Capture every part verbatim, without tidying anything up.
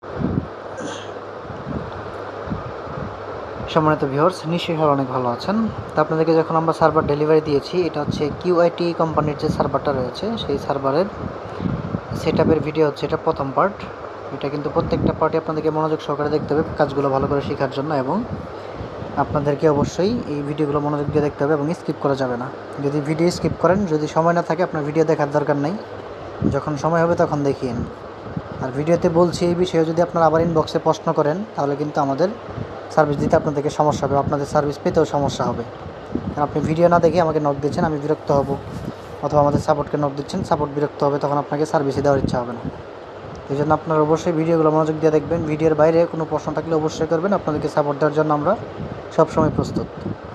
সম্মানিত ভিউয়ার্স, নিশ্চয়ই সবাই অনেক ভালো আছেন। তো আপনাদেরকে যখন আমরা সার্ভার ডেলিভারি দিয়েছি, এটা হচ্ছে কিউআইটি কোম্পানির যে সার্ভারটা রয়েছে সেই সার্ভারের সেটআপের ভিডিও হচ্ছে এটা প্রথম পার্ট। এটা কিন্তু প্রত্যেকটা পার্টে আপনাদেরকে মনোযোগ সহকারে দেখতে হবে কাজগুলো ভালো করে শেখার জন্য, এবং আপনাদেরকে অবশ্যই এই ভিডিওগুলো মনোযোগ দিয়ে দেখতে হবে এবং স্কিপ করা যাবে না। যদি ভিডিও স্কিপ করেন, যদি সময় না থাকে, আপনার ভিডিও দেখার দরকার নেই, যখন সময় হবে তখন দেখিয়েন। আর ভিডিওতে বলছি এই বিষয়ে যদি আপনারা আবার ইনবক্সে প্রশ্ন করেন, তাহলে কিন্তু আমাদের সার্ভিস দিতে আপনাদেরকে সমস্যা হবে, আপনাদের সার্ভিস পেতেও সমস্যা হবে। কারণ আপনি ভিডিও না দেখে আমাকে নক দিচ্ছেন, আমি বিরক্ত হব, অথবা আমাদের সাপোর্টকে নক দিচ্ছেন, সাপোর্ট বিরক্ত হবে, তখন আপনাকে সার্ভিসে দেওয়ার ইচ্ছা হবে না। এই জন্য আপনারা অবশ্যই ভিডিওগুলো মনোযোগ দিয়ে দেখবেন। ভিডিওর বাইরে কোনো প্রশ্ন থাকলে অবশ্যই করবেন, আপনাদেরকে সাপোর্ট দেওয়ার জন্য আমরা সবসময় প্রস্তুত।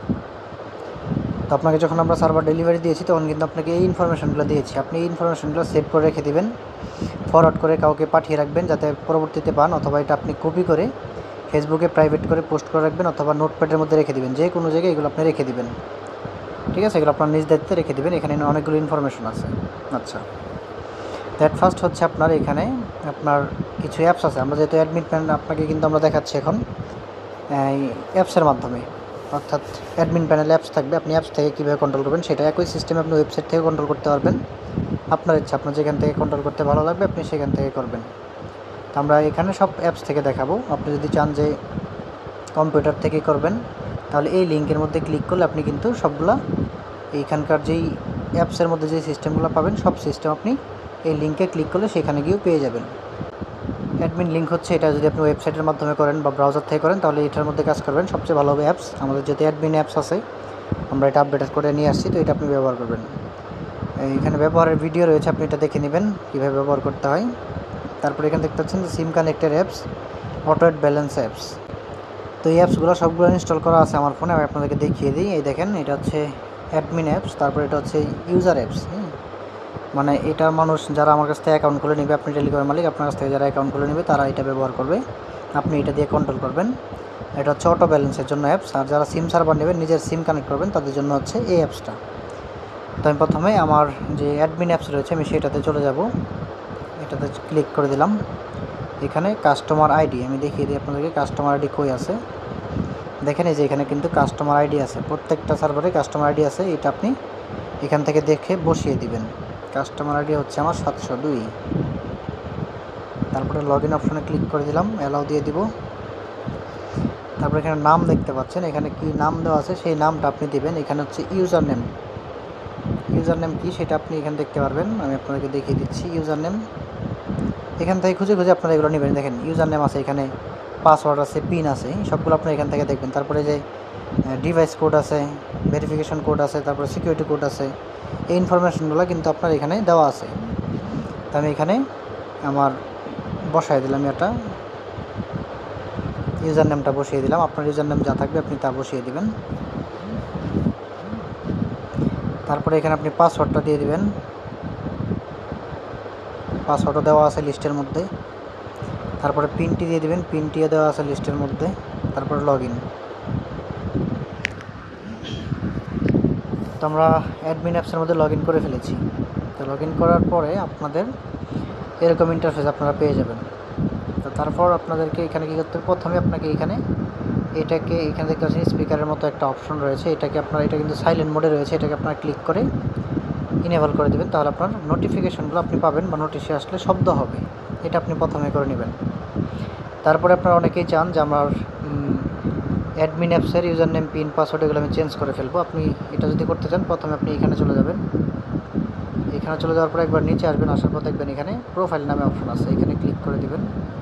তো আপনাকে যখন আমরা সার্ভার ডেলিভারি দিয়েছি, তখন কিন্তু আপনাকে এই ইনফরমেশনগুলো দিয়েছি। আপনি এই ইনফরমেশনগুলো সেভ করে রেখে দেবেন, ফরওয়ার্ড করে কাউকে পাঠিয়ে রাখবেন যাতে পরবর্তীতে পান, অথবা এটা আপনি কপি করে ফেসবুকে প্রাইভেট করে পোস্ট করে রাখবেন, অথবা নোটপ্যাডের মধ্যে রেখে দেবেন, যে কোনো জায়গায় এগুলো আপনি রেখে দেবেন। ঠিক আছে, এগুলো আপনার নিজ দায়িত্বে রেখে দেবেন। এখানে অনেকগুলো ইনফরমেশন আছে। আচ্ছা, দ্যাট ফার্স্ট হচ্ছে আপনার এখানে আপনার কিছু অ্যাপস আছে। আমরা যেহেতু অ্যাডমিট প্যানেল আপনাকে কিন্তু আমরা দেখাচ্ছি এখন এই অ্যাপসের মাধ্যমে, অর্থাৎ অ্যাডমিন প্যানেল অ্যাপস থাকবে। আপনি অ্যাপস থেকে কীভাবে কন্ট্রোল করবেন সেটা একই সিস্টেমে আপনি ওয়েবসাইট থেকে কন্ট্রোল করতে পারবেন। আপনার ইচ্ছা, আপনার যেখান থেকে কন্ট্রোল করতে ভালো লাগবে আপনি সেখান থেকে করবেন। তো আমরা এখানে সব অ্যাপস থেকে দেখাবো। আপনি যদি চান যে কম্পিউটার থেকে করবেন, তাহলে এই লিঙ্কের মধ্যে ক্লিক করলে আপনি কিন্তু সবগুলা এইখানকার যেই অ্যাপসের মধ্যে যে সিস্টেমগুলো পাবেন, সব সিস্টেম আপনি এই লিঙ্কে ক্লিক করলে সেখানে গিয়েও পেয়ে যাবেন। অ্যাডমিন লিঙ্ক হচ্ছে এটা, যদি আপনি ওয়েবসাইটের মাধ্যমে করেন বা ব্রাউজার থেকে করেন, তাহলে এটার মধ্যে কাজ করবেন, সবচেয়ে ভালো হবে অ্যাপস। আমাদের যেহেতু অ্যাডমিন অ্যাপস আছে, আমরা এটা আপডেট করে নিয়ে আসছি, তো এটা আপনি ব্যবহার করবেন। এইখানে ব্যবহারের ভিডিও রয়েছে, আপনি এটা দেখে নেবেন কীভাবে ব্যবহার করতে হয়। তারপরে এখানে দেখতে পাচ্ছেন যে সিম কানেক্টের অ্যাপস, অটো ব্যালেন্স অ্যাপস। তো এই অ্যাপসগুলো সবগুলো ইনস্টল করা আছে আমার ফোনে, আমি আপনাদেরকে দেখিয়ে দিই। এই দেখেন, এটা হচ্ছে অ্যাডমিন অ্যাপস, তারপরে এটা হচ্ছে ইউজার অ্যাপস। হ্যাঁ, মানে এটা মানুষ যারা আমার কাছ থেকে অ্যাকাউন্ট খুলে নেবে, আপনি টেলিকমের মালিক, আপনার কাছ থেকে যারা অ্যাকাউন্ট খুলে নেবে তারা এটা ব্যবহার করবে, আপনি এটা দিয়ে কন্ট্রোল করবেন। এটা হচ্ছে অটো ব্যালেন্সের জন্য অ্যাপস। আর যারা সিম সার্ভার নেবেন, নিজের সিম কানেক্ট করবেন, তাদের জন্য হচ্ছে এই অ্যাপসটা। তো আমি প্রথমে আমার যে অ্যাডমিন অ্যাপস রয়েছে আমি সেটাতে চলে যাব। এটাতে ক্লিক করে দিলাম। এখানে কাস্টমার আইডি আমি দেখিয়ে দিই আপনাদেরকে, কাস্টমার আইডি কই আছে। দেখেন এই যে এখানে কিন্তু কাস্টমার আইডি আছে, প্রত্যেকটা সার্ভারে কাস্টমার আইডি আছে। এটা আপনি এখান থেকে দেখে বসিয়ে দিবেন। কাস্টমার আইডি হচ্ছে আমার সাতশো দুই। তারপরে লগ ইন অপশনে ক্লিক করে দিলাম, অ্যালাউ দিয়ে দিব। তারপরে এখানে নাম দেখতে পাচ্ছেন, এখানে কি নাম দেওয়া আছে সেই নামটা আপনি দিবেন। এখানে হচ্ছে ইউজার নেম, ইউজার নেম কী সেটা আপনি এখানে দেখতে পারবেন, আমি আপনাদেরকে দেখিয়ে দিচ্ছি। ইউজার নেম এখান থেকে খুঁজে খুঁজে আপনারা এগুলো নেবেন। দেখেন ইউজার নেম আছে, এখানে পাসওয়ার্ড আছে, পিন আছে, সবগুলো আপনি এখান থেকে দেখবেন। তারপরে যে ডিভাইস কোড আছে, ভেরিফিকেশন কোড আছে, তারপরে সিকিউরিটি কোড আছে, এই ইনফরমেশনগুলো কিন্তু আপনার এখানে দেওয়া আছে। তো আমি এখানে আমার বসাই দিলাম, এটা ইউজার নেমটা বসিয়ে দিলাম। আপনার ইউজার নেম যা থাকবে আপনি তা বসিয়ে দিবেন। তারপরে এখানে আপনি পাসওয়ার্ডটা দিয়ে দিবেন, পাসওয়ার্ডও দেওয়া আছে লিস্টের মধ্যে। তারপরে পিনটি দিয়ে দিবেন, পিনটিও দেওয়া আছে লিস্টের মধ্যে। তারপরে লগ ইন। তো আমরা অ্যাডমিন অ্যাপসের মধ্যে লগ ইন করে ফেলেছি। তো লগ ইন করার পরে আপনাদের এরকম ইন্টারফেস আপনারা পেয়ে যাবেন। তো তারপর আপনাদেরকে এখানে কী করতে হবে, প্রথমে আপনাকে এখানে এটাকে এখানে দেখতে পাচ্ছেন স্পিকারের মতো একটা অপশন রয়েছে, এটাকে আপনার, এটা কিন্তু সাইলেন্ট মোডে রয়েছে, এটাকে আপনারা ক্লিক করে ইনেবল করে দেবেন। তাহলে আপনার নোটিফিকেশনগুলো আপনি পাবেন, বা নোটিশে আসলে শব্দ হবে, এটা আপনি প্রথমে করে নেবেন। তারপরে আপনারা অনেকেই চান যে আমার অ্যাডমিন অ্যাপসের ইউজার নেম, পিন, পাসওয়ার্ড এগুলো আমি চেঞ্জ করে ফেলবো। আপনি এটা যদি করতে চান, প্রথমে আপনি এখানে চলে যাবেন। এখানে চলে যাওয়ার পর একবার নিচে আসবেন, আসার পর দেখবেন এখানে প্রোফাইল নামে অপশন আছে, এখানে ক্লিক করে দিবেন।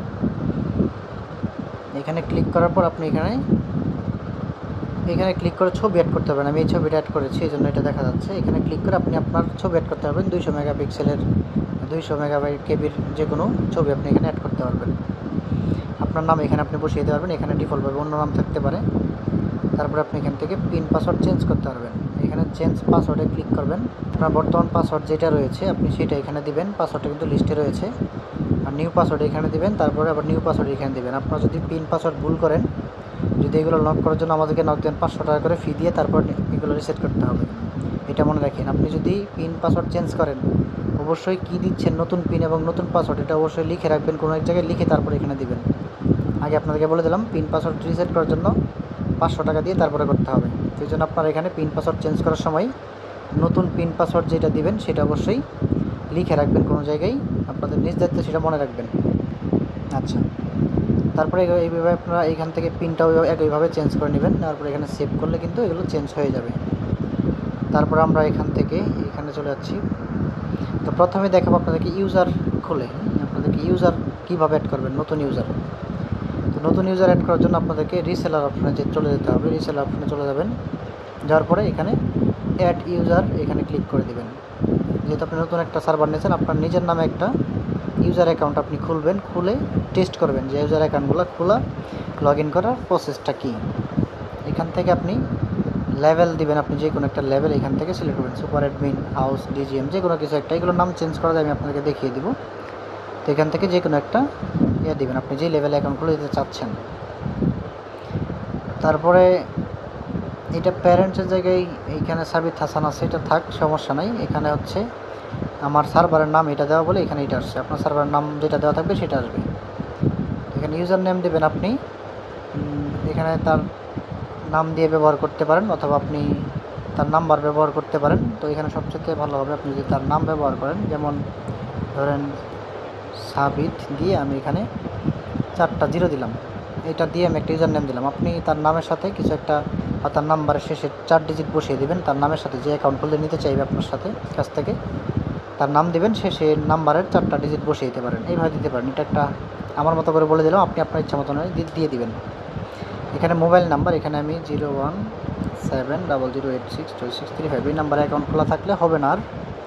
এখানে ক্লিক করার পর আপনি এখানে এখানে ক্লিক করে ছবি অ্যাড করতে পারবেন। আমি এই ছবিটা অ্যাড করেছি, এই জন্য এটা দেখা যাচ্ছে। এখানে ক্লিক করে আপনি আপনার ছবি অ্যাড করতে পারবেন। দুইশো মেগাপিক্সেলের, দুইশো মেগাবাইট কেবির যে কোনো ছবি আপনি এখানে অ্যাড করতে পারবেন। আপনার নাম এখানে আপনি বসিয়ে দিতে পারবেন, এখানে ডিফল্টভাবে অন্য নাম থাকতে পারে। তারপরে আপনি এখান থেকে পিন পাসওয়ার্ড চেঞ্জ করতে পারবেন, এখানে চেঞ্জ পাসওয়ার্ডে ক্লিক করবেন। আপনার বর্তমান পাসওয়ার্ড যেটা রয়েছে আপনি সেটা এখানে দিবেন, পাসওয়ার্ডটা কিন্তু লিস্টে রয়েছে। আর নিউ পাসওয়ার্ড এখানে দিবেন, তারপরে আবার নিউ পাসওয়ার্ড এখানে দিবেন। আপনারা যদি পিন পাসওয়ার্ড ভুল করেন, যদি এগুলো লক করার জন্য আমাদেরকে নক দেন পাঁচশো টাকা করে ফি দিয়ে, তারপর এগুলো রিসেট করতে হবে, এটা মনে রাখেন। আপনি যদি পিন পাসওয়ার্ড চেঞ্জ করেন, অবশ্যই কী দিচ্ছেন, নতুন পিন এবং নতুন পাসওয়ার্ড, এটা অবশ্যই লিখে রাখবেন, কোনো এক জায়গায় লিখে তারপরে এখানে দিবেন। আগে আপনাদেরকে বলে দিলাম পিন পাসওয়ার্ড রিসেট করার জন্য পাঁচশো টাকা দিয়ে তারপরে করতে হবে। সেই জন্য আপনারা এখানে পিন পাসওয়ার্ড চেঞ্জ করার সময় নতুন পিন পাসওয়ার্ড যেটা দিবেন সেটা অবশ্যই লিখে রাখবেন কোনো জায়গায়, আপনাদের নিজ দায়িত্বে সেটা মনে রাখবেন। আচ্ছা, তারপরে এইভাবে আপনারা এখান থেকে পিনটাও একইভাবে চেঞ্জ করে নেবেন, তারপরে এখানে সেভ করলে কিন্তু এগুলো চেঞ্জ হয়ে যাবে। তারপর আমরা এখান থেকে এখানে চলে যাচ্ছি। তো প্রথমে দেখাবো আপনাদেরকে ইউজার খুলে, আপনাদেরকে ইউজার কীভাবে অ্যাড করবেন, নতুন ইউজার। তো নতুন ইউজার অ্যাড করার জন্য আপনাদেরকে রিসেলার অপশনে যে চলে যেতে হবে, রিসেলার অপশনে চলে যাবেন। যাওয়ার পরে এখানে অ্যাড ইউজার এখানে ক্লিক করে দেবেন। যেহেতু আপনি নতুন একটা সার্ভার নিয়েছেন, আপনার নিজের নামে একটা ইউজার অ্যাকাউন্ট আপনি খুলবেন, খুলে টেস্ট করবেন যে ইউজার অ্যাকাউন্টগুলো খোলা, লগ ইন করার প্রসেসটা কী। এখান থেকে আপনি লেভেল দিবেন, আপনি যে কোনো একটা লেভেল এখান থেকে সিলেক্ট করবেন, সুপার অ্যাডমিন, হাউস, ডিজিএম, যে কোনো কিছু একটা। এগুলোর নাম চেঞ্জ করা যায়, আমি আপনাদেরকে দেখিয়ে দিব। তো এখান থেকে যে কোনো একটা ইয়ে দিবেন, আপনি যে লেভেলে অ্যাকাউন্ট খুলে দিতে চাচ্ছেন। তারপরে এটা প্যারেন্টসের জায়গায় এইখানে সাবিত হাসান আছে, এটা থাক, সমস্যা নাই। এখানে হচ্ছে আমার সার্ভারের নাম এটা দেওয়া বলে এখানে এটা আসছে, আপনার সার্ভারের নাম যেটা দেওয়া থাকবে সেটা আসবে। এখানে ইউজার নেম দেবেন, আপনি এখানে তার নাম দিয়ে ব্যবহার করতে পারেন অথবা আপনি তার নাম্বার ব্যবহার করতে পারেন। তো এখানে সবচেয়ে ভালো হবে আপনি যদি তার নাম ব্যবহার করেন, যেমন ধরেন সাবিত দিয়ে আমি এখানে চারটা জিরো দিলাম, এটা দিয়ে আমি একটা ইউজার নেম দিলাম। আপনি তার নামের সাথে কিছু একটা বা তার নাম্বারের শেষে চার ডিজিট বসিয়ে দেবেন, তার নামের সাথে যে অ্যাকাউন্ট খুলে নিতে চাইবে আপনার সাথে কাছ থেকে তার নাম দেবেন, শেষে নাম্বারের চারটা ডিজিট বসিয়ে দিতে পারেন, এইভাবে দিতে পারেন। এটা একটা আমার মতো করে বলে দিলাম, আপনি আপনার ইচ্ছা মতো দিয়ে দিবেন। এখানে মোবাইল নাম্বার, এখানে আমি zero one seven double zero eight six two six three five এই নাম্বারে অ্যাকাউন্ট খোলা থাকলে হবে না, আর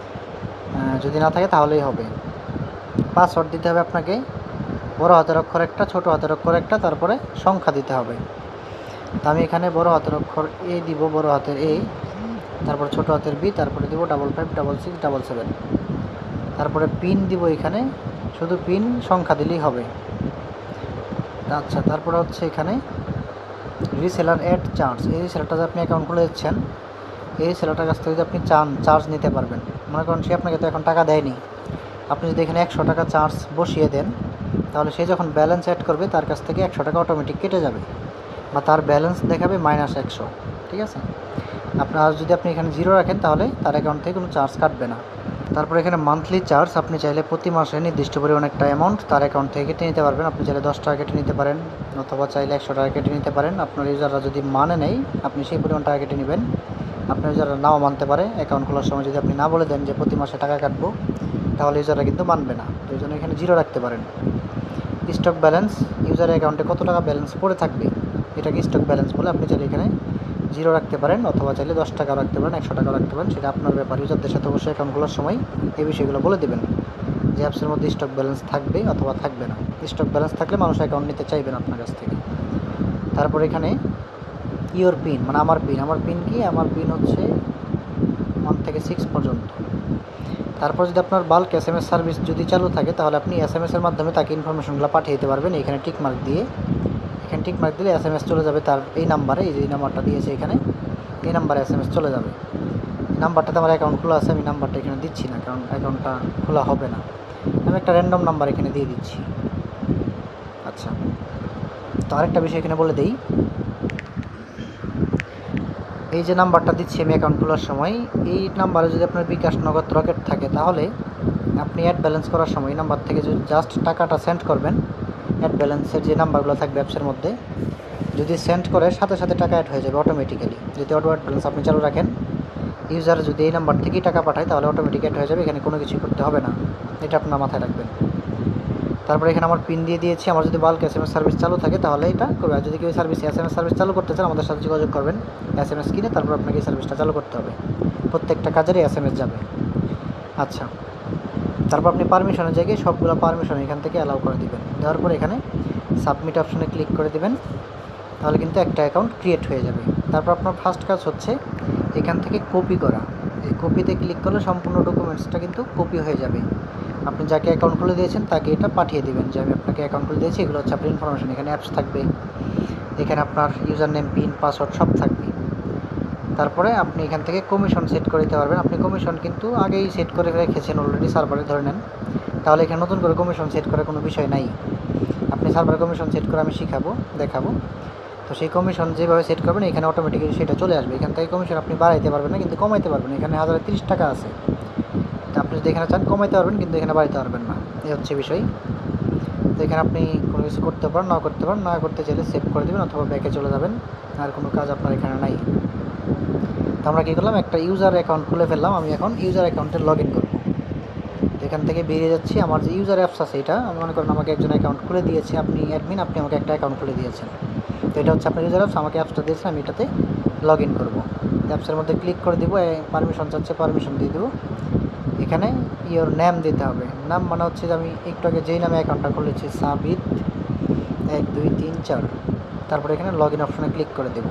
যদি না থাকে তাহলেই হবে। পাসওয়ার্ড দিতে হবে আপনাকে বড় হাতের অক্ষর একটা, ছোট হাতের অক্ষর একটা, তারপরে সংখ্যা দিতে হবে। তো আমি এখানে বড় হাতের অক্ষর এ দিব, বড় হাতের এ, তারপর ছোট হাতের বি, তারপরে দিব double five double six double seven, তারপরে পিন দিব, এখানে শুধু পিন সংখ্যা দিলেই হবে। আচ্ছা, তারপরে হচ্ছে এখানে রিসেলার অ্যাড চার্জ, এই রিসেলারটা যে আপনি অ্যাকাউন্ট খুলে দিচ্ছেন, এই সেলারটার কাছ থেকে যদি আপনি চান চার্জ নিতে পারবেন। মনে করেন সে আপনাকে তো এখন টাকা দেয়নি, আপনি যদি এখানে একশো টাকা চার্জ বসিয়ে দেন, তাহলে সে যখন ব্যালেন্স অ্যাড করবে তার কাছ থেকে একশো টাকা অটোমেটিক কেটে যাবে, বা তার ব্যালেন্স দেখাবে মাইনাস একশো। ঠিক আছে, আপনার যদি আপনি এখানে জিরো রাখেন তাহলে তার অ্যাকাউন্ট থেকে কোনো চার্জ কাটবে না। তারপর এখানে মান্থলি চার্জ, আপনি চাইলে প্রতি মাসে নির্দিষ্ট পরিমাণ একটা অ্যামাউন্ট তার অ্যাকাউন্ট থেকে কেটে নিতে পারবেন। আপনি চাইলে দশ টাকা কেটে নিতে পারেন, অথবা চাইলে একশো টাকা কেটে নিতে পারেন। আপনার ইউজাররা যদি মানে নেই, আপনি সেই পরিমাণ টাকা কেটে নেবেন। আপনার ইউজাররা নাও মানতে পারে, অ্যাকাউন্ট খোলার সময় যদি আপনি না বলে দেন যে প্রতি মাসে টাকা কাটবো, তাহলে ইউজাররা কিন্তু মানবে না। তো এই জন্য এখানে জিরো রাখতে পারেন। স্টক ব্যালেন্স, ইউজার অ্যাকাউন্টে কত টাকা ব্যালেন্স পড়ে থাকবে এটাকে স্টক ব্যালেন্স বলে, আপনি চাইলে এখানে জিরো রাখতে পারেন, অথবা চাইলে দশ টাকা রাখতে পারেন, একশো টাকা রাখতে পারেন, সেটা আপনার ব্যাপার। ইউজারদের সাথে অবশ্যই অ্যাকাউন্ট খোলার সময় এই বিষয়গুলো বলে দেবেন যে অ্যাপসের মধ্যে স্টক ব্যালেন্স থাকবে অথবা থাকবে না। স্টক ব্যালেন্স থাকলে মানুষ অ্যাকাউন্ট নিতে চাইবেন আপনার কাছ থেকে। তারপর এখানে ইওর পিন, মানে আমার পিন, আমার পিন কি, আমার পিন হচ্ছে ওয়ান থেকে সিক্স পর্যন্ত। তারপর যদি আপনার bulk S M S service যদি চালু থাকে, তাহলে আপনি এস এম এসের মাধ্যমে তাকে ইনফরমেশনগুলো পাঠিয়ে দিতে পারবেন। এখানে টিক মার্ক দিয়ে, এখানে টিক মার্ক দিলে এস এম এস চলে যাবে তার এই নাম্বারে, এই যে এই নাম্বারটা দিয়েছে এখানে, এই নাম্বারে এস এম এস চলে যাবে। এই নাম্বারটাতে আমার অ্যাকাউন্ট খোলা আছে, আমি নাম্বারটা এখানে দিচ্ছি না, কারণ অ্যাকাউন্টটা খোলা হবে না। আমি একটা র্যান্ডম নাম্বার এখানে দিয়ে দিচ্ছি। আচ্ছা, তো আরেকটা বিষয় এখানে বলে দিই, এই যে নাম্বারটা দিচ্ছি আমি অ্যাকাউন্ট খোলার সময়, এই নাম্বারে যদি আপনার বিকাশ, নগদ, রকেট থাকে, তাহলে আপনি অ্যাড ব্যালেন্স করার সময় এই নাম্বার থেকে যদি জাস্ট টাকাটা সেন্ড করবেন, অ্যাড ব্যালেন্সের যে নাম্বারগুলো থাকবে অ্যাপসের মধ্যে, যদি সেন্ড করে সাথে সাথে টাকা অ্যাড হয়ে যাবে অটোমেটিক্যালি। যদি অটো অ্যাড ব্যালেন্স আপনি চালু রাখেন, ইউজার যদি এই নাম্বার থেকেই টাকা পাঠায়, তাহলে অটোমেটিক অ্যাড হয়ে যাবে, এখানে কোনো কিছুই করতে হবে না। এটা আপনার মাথায় রাখবেন। তারপরে এখানে আমার পিন দিয়ে দিয়েছি। আমার যদি bulk S M S service চালু থাকে তাহলে এটা করবে, আর যদি কেউ service S M S service চালু করতে চান আমাদের সাথে যোগাযোগ করবেন, এস এম এস কিনে তারপর আপনাকে এই সার্ভিসটা চালু করতে হবে, প্রত্যেকটা কাজেরই এস এম এস যাবে। আচ্ছা, তারপর আপনি পারমিশনের জায়গায় সবগুলো পারমিশন এখান থেকে অ্যালাউ করে দেবেন। দেওয়ার পর এখানে সাবমিট অপশনে ক্লিক করে দেবেন, তাহলে কিন্তু একটা অ্যাকাউন্ট ক্রিয়েট হয়ে যাবে। তারপর আপনার ফার্স্ট কাজ হচ্ছে এখান থেকে কপি করা। এই কপিতে ক্লিক করলে সম্পূর্ণ ডকুমেন্টসটা কিন্তু কপি হয়ে যাবে। আপনি যাকে অ্যাকাউন্ট খুলে দিয়েছেন তাকে এটা পাঠিয়ে দেবেন যে আমি আপনাকে অ্যাকাউন্ট খুলে দিয়েছি, এগুলো হচ্ছে আপনার ইনফরমেশন। এখানে অ্যাপস থাকবে, এখানে আপনার ইউজার নেম, পিন, পাসওয়ার্ড সব থাকবে। তারপরে আপনি এখান থেকে কমিশন সেট করে দিতে পারবেন। আপনি কমিশন কিন্তু আগেই সেট করে রেখেছেন অলরেডি সার্ভারে ধরে নেন, তাহলে এখানে নতুন করে কমিশন সেট করার কোনো বিষয় নাই। আপনি সার্ভারে কমিশন সেট করে আমি শিখাবো, দেখাবো। তো সেই কমিশন যেভাবে সেট করবেন এখানে অটোমেটিক্যালি সেটা চলে আসবে। এখান থেকে কমিশন আপনি বাড়াইতে পারবেন না, কিন্তু কমাইতে পারবেন। এখানে হাজারে তিরিশ টাকা আছে, তো আপনি যদি এখানে চান কমাইতে পারবেন, কিন্তু এখানে বাড়াইতে পারবেন না, এই হচ্ছে বিষয়। তো এখানে আপনি কোনো কিছু করতে পারেন, না করতে পারেন, না করতে চাইলে সেভ করে দেবেন অথবা ব্যাকে চলে যাবেন, আর কোনো কাজ আপনার এখানে নাই। তো আমরা কী করলাম, একটা ইউজার অ্যাকাউন্ট খুলে ফেললাম। আমি এখন ইউজার অ্যাকাউন্টে লগ ইন করবো। এখান থেকে বেরিয়ে যাচ্ছি। আমার যে ইউজার অ্যাপস আছে এটা আমি মনে করেন আমাকে একজন অ্যাকাউন্ট খুলে দিয়েছে, আপনি অ্যাডমিন, আপনি আমাকে একটা অ্যাকাউন্ট খুলে দিয়েছেন। তো এটা হচ্ছে আপনার ইউজার অ্যাপস, আমাকে অ্যাপসটা দিয়েছে, আমি এটাতে লগ ইন করবো। অ্যাপসের মধ্যে ক্লিক করে দেবো, পারমিশন চাচ্ছে, পারমিশন দিয়ে দেবো। এখানে ইওর নেম দিতে হবে। নাম মানে হচ্ছে যে আমি একটু আগে যেই নামে অ্যাকাউন্টটা খুলেছি, সাবিত এক দুই তিন চার। তারপরে এখানে লগ ইন অপশানে ক্লিক করে দেবো।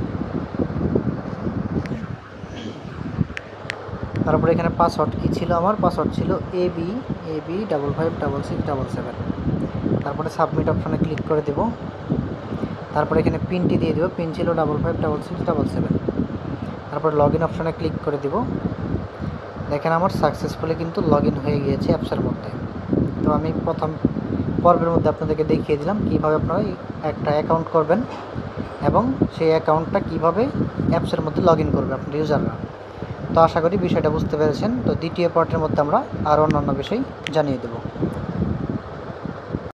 তারপরে এখানে পাসওয়ার্ড কী ছিল, আমার পাসওয়ার্ড ছিল A B A B double five double six double seven. তারপরে সাবমিট অপশানে ক্লিক করে দেব। তারপরে এখানে পিনটি দিয়ে দেবো, পিন ছিল double five double six double seven. তারপরে লগ ইন অপশানে ক্লিক করে দেব। দেখেন আমার সাকসেসফুলি কিন্তু লগ ইন হয়ে গিয়েছে অ্যাপসের মধ্যে। তো আমি প্রথম পর্বের মধ্যে আপনাদেরকে দেখিয়ে দিলাম কীভাবে আপনারা একটা অ্যাকাউন্ট করবেন এবং সেই অ্যাকাউন্টটা কীভাবে অ্যাপসের মধ্যে লগ ইন করবে আপনার ইউজাররা। তো আশা করি বিষয়টা বুঝতে পেরেছেন। তো দ্বিতীয় পার্টের মধ্যে আমরা আরও অন্যান্য বিষয় জানিয়ে দেব।